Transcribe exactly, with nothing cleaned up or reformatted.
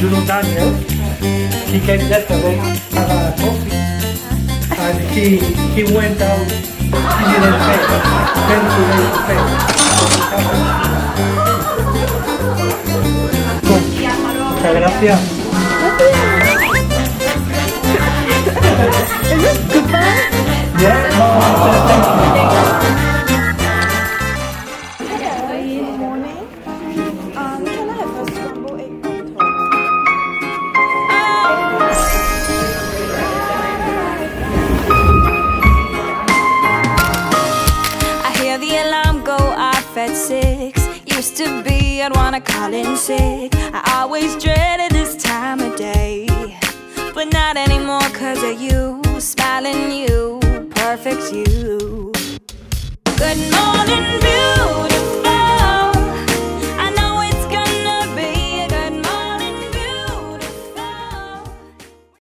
little Daniel, he came yesterday, had a coffee, and he he went out, he didn't pay, then today he paid. Muchas gracias. Is this goodbye? Yeah, no, thank you. Good morning. Um, can I have a scrambled egg on toast? I hear the alarm go off at six. Used to be I'd wanna call in sick. I always dreaded this time of day, but not anymore 'cause of you. Smiling you, perfect you. Good morning,